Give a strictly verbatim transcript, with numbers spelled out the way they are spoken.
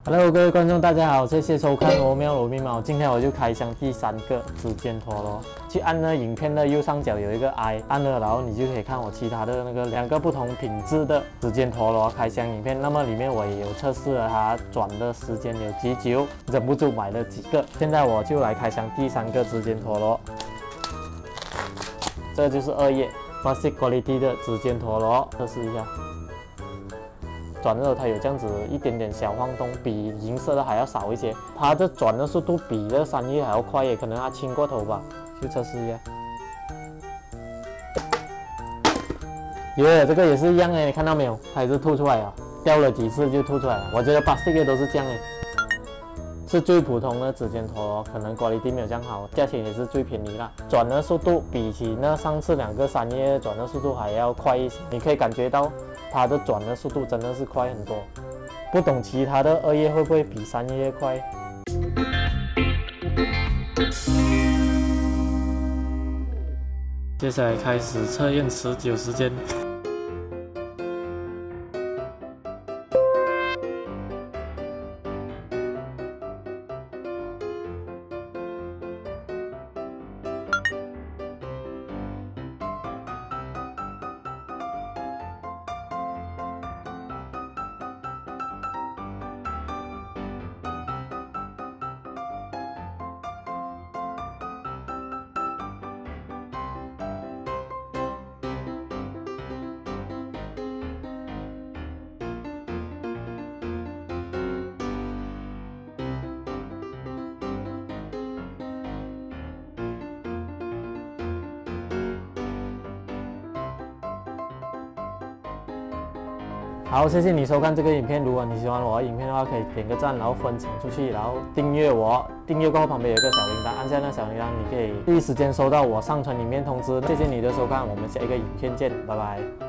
Hello， 各位观众，大家好，谢谢收看罗喵罗咪猫。今天我就开箱第三个指尖陀螺，去按那影片的右上角有一个 I， 按了，然后你就可以看我其他的那个两个不同品质的指尖陀螺开箱影片。那么里面我也有测试了它转的时间有几久，忍不住买了几个。现在我就来开箱第三个指尖陀螺，这就是二叶 Classic Quality 的指尖陀螺，测试一下。 转的时候它有这样子一点点小晃动，比银色的还要少一些。它的转的速度比这三叶还要快耶，可能它轻过头吧。去测试一下。耶，这个也是一样哎，你看到没有？它也是吐出来了，掉了几次就吐出来了。我觉得 plastic 都是这样哎，是最普通的指尖陀螺，可能 quality 没有这样好，价钱也是最便宜啦。转的速度比起那上次两个三叶转的速度还要快一些，你可以感觉到。 它的转的速度真的是快很多，不懂其他的二叶会不会比三叶快？接下来开始测验持久时间。好，谢谢你收看这个影片。如果你喜欢我的影片的话，可以点个赞，然后分享出去，然后订阅我。订阅过后旁边有一个小铃铛，按下那小铃铛，你可以第一时间收到我上传影片通知。谢谢你的收看，我们下一个影片见，拜拜。